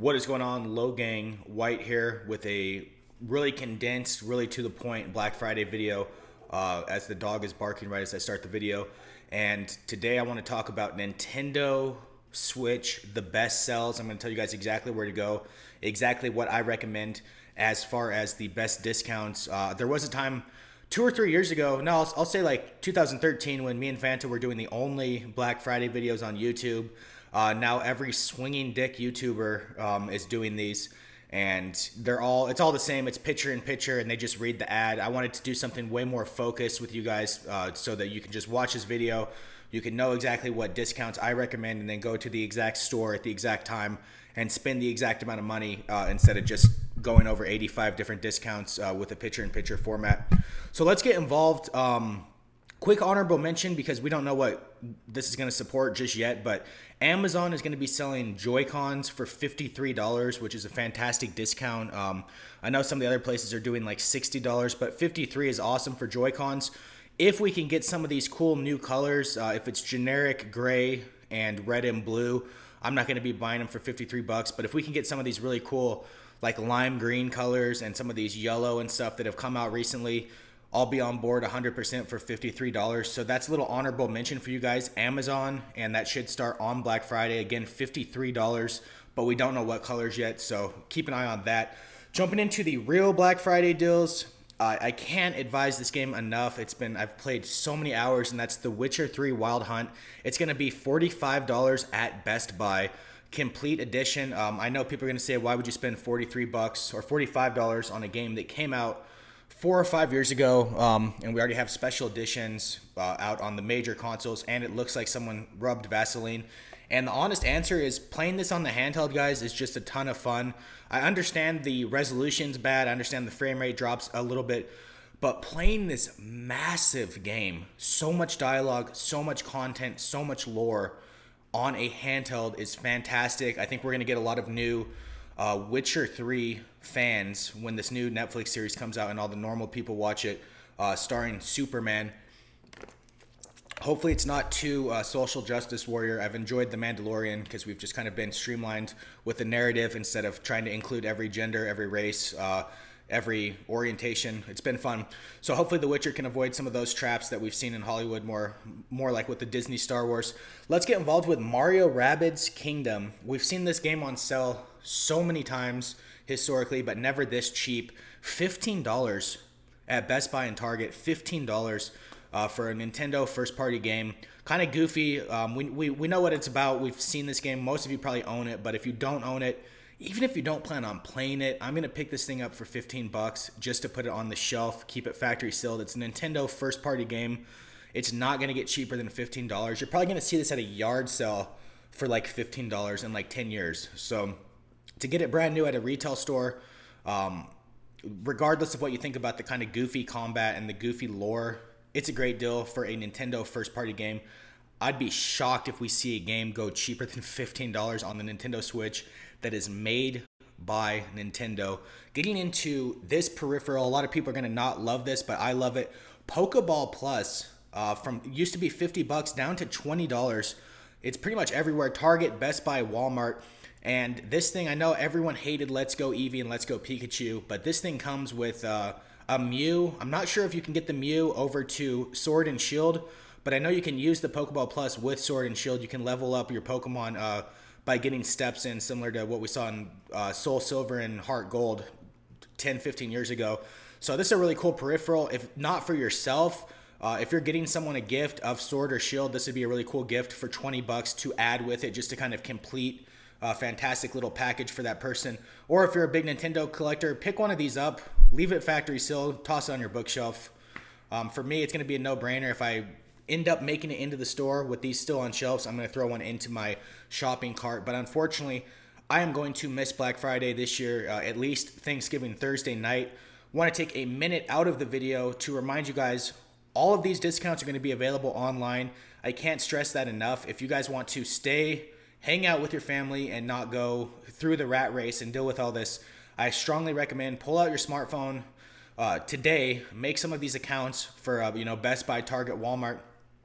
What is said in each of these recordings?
What is going on, Logang White here with a really condensed, really to the point Black Friday video as the dog is barking right as I start the video. And today I want to talk about Nintendo Switch, the best sells. I'm going to tell you guys exactly where to go, exactly what I recommend as far as the best discounts. There was a time 2 or 3 years ago, no, I'll say like 2013, when me and Fanta were doing the only Black Friday videos on YouTube. Now every swinging dick YouTuber is doing these, and it's all the same. It's picture in picture, and they just read the ad. I wanted to do something way more focused with you guys, so that you can just watch this video. You can know exactly what discounts I recommend, and then go to the exact store at the exact time and spend the exact amount of money instead of just going over 85 different discounts with a picture in picture format. So let's get involved. Quick honorable mention, because we don't know what this is going to support just yet, but Amazon is going to be selling Joy-Cons for $53, which is a fantastic discount. I know some of the other places are doing like $60, but $53 is awesome for Joy-Cons. If we can get some of these cool new colors, if it's generic gray and red and blue, I'm not going to be buying them for $53, but if we can get some of these really cool like lime green colors and some of these yellow and stuff that have come out recently, I'll be on board 100% for $53. So that's a little honorable mention for you guys. Amazon, and that should start on Black Friday. Again, $53, but we don't know what colors yet, so keep an eye on that. Jumping into the real Black Friday deals, I can't advise this game enough. I've played so many hours, and that's The Witcher 3 Wild Hunt. It's going to be $45 at Best Buy. Complete edition. I know people are going to say, why would you spend $43 or $45 on a game that came out 4 or 5 years ago, and we already have special editions out on the major consoles, and it looks like someone rubbed Vaseline. And the honest answer is, playing this on the handheld, guys, is just a ton of fun. I understand the resolution's bad, I understand the frame rate drops a little bit, but playing this massive game, so much dialogue, so much content, so much lore on a handheld is fantastic. I think we're going to get a lot of new Witcher 3 fans when this new Netflix series comes out and all the normal people watch it, starring Superman. Hopefully it's not too social justice warrior. I've enjoyed The Mandalorian because we've just kind of been streamlined with the narrative instead of trying to include every gender, every race, every orientation. It's been fun. So hopefully The Witcher can avoid some of those traps that we've seen in Hollywood, more like with the Disney Star Wars. Let's get involved with Mario Rabbids Kingdom. We've seen this game on sale so many times historically, but never this cheap. $15 at Best Buy and Target. $15 for a Nintendo first-party game. Kind of goofy. We know what it's about. We've seen this game. Most of you probably own it, but if you don't own it, even if you don't plan on playing it, I'm going to pick this thing up for $15 just to put it on the shelf, keep it factory sealed. It's a Nintendo first-party game. It's not going to get cheaper than $15. You're probably going to see this at a yard sale for like $15 in like 10 years. So to get it brand new at a retail store, regardless of what you think about the kind of goofy combat and the goofy lore, it's a great deal for a Nintendo first-party game. I'd be shocked if we see a game go cheaper than $15 on the Nintendo Switch that is made by Nintendo. Getting into this peripheral, a lot of people are going to not love this, but I love it. Pokeball Plus, from used to be $50 down to $20. It's pretty much everywhere. Target, Best Buy, Walmart. And this thing, I know everyone hated Let's Go Eevee and Let's Go Pikachu, but this thing comes with a Mew. I'm not sure if you can get the Mew over to Sword and Shield, but I know you can use the Pokeball Plus with Sword and Shield. You can level up your Pokemon by getting steps in, similar to what we saw in Soul Silver and Heart Gold 10, 15 years ago. So this is a really cool peripheral. If not for yourself, if you're getting someone a gift of Sword or Shield, this would be a really cool gift for $20 to add with it, just to kind of complete a fantastic little package for that person. Or if you're a big Nintendo collector, pick one of these up, leave it factory sealed, toss it on your bookshelf. For me, it's going to be a no-brainer. If I end up making it into the store with these still on shelves, I'm going to throw one into my shopping cart. But unfortunately, I am going to miss Black Friday this year, at least Thanksgiving Thursday night. Want to take a minute out of the video to remind you guys, all of these discounts are going to be available online. I can't stress that enough. If you guys want to hang out with your family and not go through the rat race and deal with all this, I strongly recommend pull out your smartphone today, make some of these accounts for Best Buy, Target, Walmart.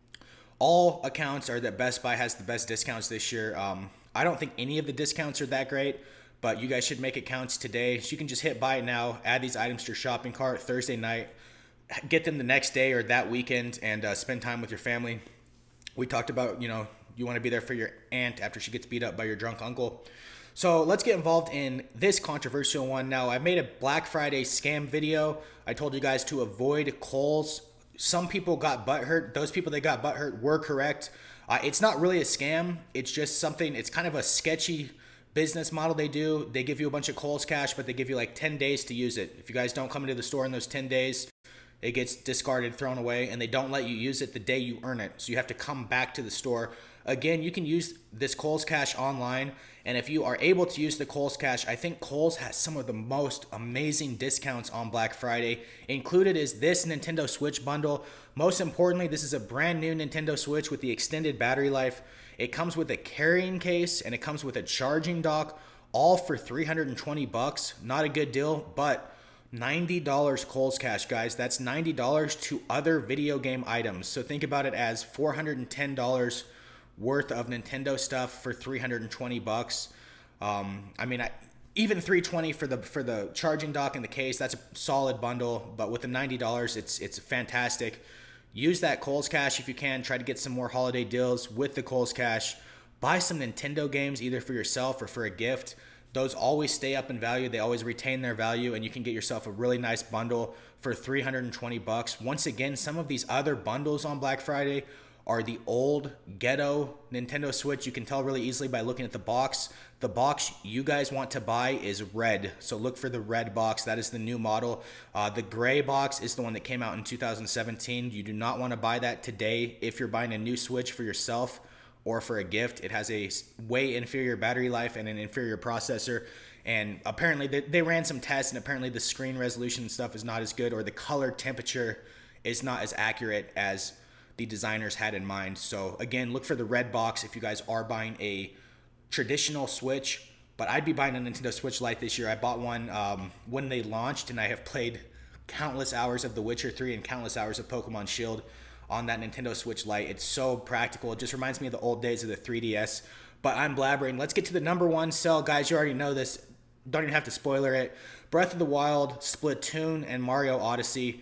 All accounts are that Best Buy has the best discounts this year. I don't think any of the discounts are that great, but you guys should make accounts today. So you can just hit buy it now, add these items to your shopping cart Thursday night, get them the next day or that weekend, and spend time with your family. We talked about, you want to be there for your aunt after she gets beat up by your drunk uncle. So let's get involved in this controversial one. Now, I made a Black Friday scam video. I told you guys to avoid Kohl's. Some people got butthurt. Those people that got butthurt were correct. It's not really a scam. It's just something, it's kind of a sketchy business model they do. They give you a bunch of Kohl's cash, but they give you like 10 days to use it. If you guys don't come into the store in those 10 days, it gets discarded, thrown away, and they don't let you use it the day you earn it. So you have to come back to the store. Again, you can use this Kohl's Cash online, and if you are able to use the Kohl's Cash, I think Kohl's has some of the most amazing discounts on Black Friday. Included is this Nintendo Switch bundle. Most importantly, this is a brand new Nintendo Switch with the extended battery life. It comes with a carrying case, and it comes with a charging dock, all for $320. Not a good deal, but $90 Kohl's Cash, guys. That's $90 to other video game items. So think about it as $410 worth of Nintendo stuff for $320. I mean, even $320 for the charging dock and the case. That's a solid bundle. But with the $90, it's fantastic. Use that Kohl's Cash if you can. Try to get some more holiday deals with the Kohl's Cash. Buy some Nintendo games either for yourself or for a gift. Those always stay up in value. They always retain their value, and you can get yourself a really nice bundle for $320. Once again, some of these other bundles on Black Friday are the old ghetto Nintendo Switch. You can tell really easily by looking at the box. The box you guys want to buy is red, so look for the red box. That is the new model. The gray box is the one that came out in 2017. You do not want to buy that today if you're buying a new Switch for yourself or for a gift. It has a way inferior battery life and an inferior processor. And apparently they ran some tests, and apparently the screen resolution and stuff is not as good, or the color temperature is not as accurate as the designers had in mind. So again, look for the red box if you guys are buying a traditional Switch. But I'd be buying a Nintendo Switch Lite this year. I bought one when they launched, and I have played countless hours of The Witcher 3 and countless hours of Pokemon Shield on that Nintendo Switch Lite. It's so practical. It just reminds me of the old days of the 3DS. But I'm blabbering. Let's get to the number one sell, guys. You already know this. Don't even have to spoiler it. Breath of the Wild, Splatoon, and Mario Odyssey,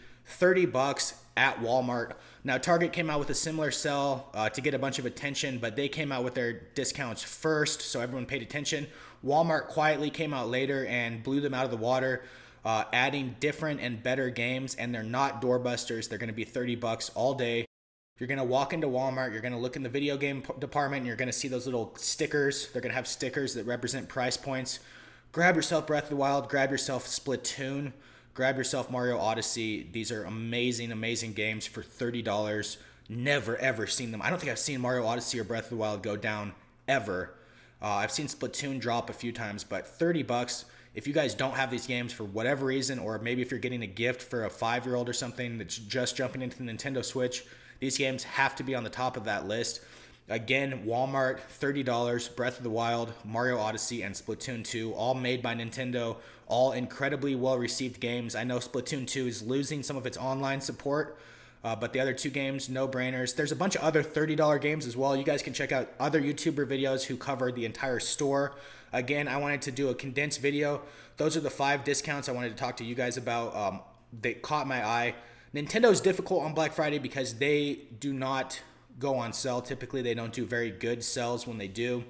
$30 at Walmart. Now, Target came out with a similar sell to get a bunch of attention, but they came out with their discounts first, so everyone paid attention. Walmart quietly came out later and blew them out of the water, adding different and better games, and they're not doorbusters. They're going to be $30 all day. You're going to walk into Walmart, you're going to look in the video game department, and you're going to see those little stickers. They're going to have stickers that represent price points. Grab yourself Breath of the Wild, grab yourself Splatoon, grab yourself Mario Odyssey. These are amazing, amazing games for $30. Never, ever seen them. I don't think I've seen Mario Odyssey or Breath of the Wild go down ever. I've seen Splatoon drop a few times, but $30, if you guys don't have these games for whatever reason, or maybe if you're getting a gift for a 5-year-old or something that's just jumping into the Nintendo Switch, these games have to be on the top of that list. Again, Walmart, $30, Breath of the Wild, Mario Odyssey, and Splatoon 2, all made by Nintendo, all incredibly well-received games. I know Splatoon 2 is losing some of its online support, but the other two games, no-brainers. There's a bunch of other $30 games as well. You guys can check out other YouTuber videos who cover the entire store. Again, I wanted to do a condensed video. Those are the 5 discounts I wanted to talk to you guys about that caught my eye. Nintendo is difficult on Black Friday because they do not go on sale. Typically, they don't do very good sales when they do.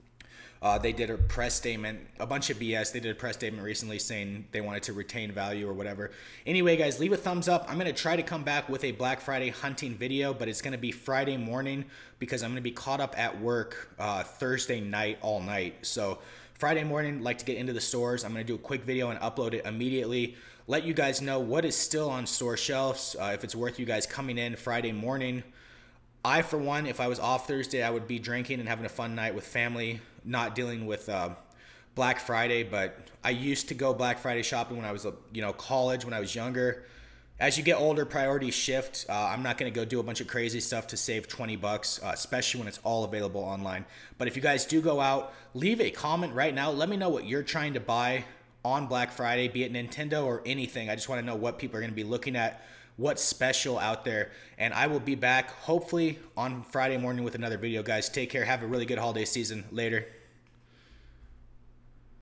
They did a press statement, a bunch of BS. They did a press statement recently saying they wanted to retain value or whatever. Anyway, guys, leave a thumbs up. I'm going to try to come back with a Black Friday hunting video, but it's going to be Friday morning because I'm going to be caught up at work Thursday night all night. So Friday morning, like to get into the stores. I'm going to do a quick video and upload it immediately. Let you guys know what is still on store shelves, if it's worth you guys coming in Friday morning. I, for one, if I was off Thursday, I would be drinking and having a fun night with family, not dealing with Black Friday. But I used to go Black Friday shopping when I was, college, when I was younger. As you get older, priorities shift. I'm not going to go do a bunch of crazy stuff to save $20, especially when it's all available online. But if you guys do go out, leave a comment right now. Let me know what you're trying to buy on Black Friday, be it Nintendo or anything. I just want to know what people are going to be looking at, what's special out there. And I will be back hopefully on Friday morning with another video, guys. Take care. Have a really good holiday season. Later.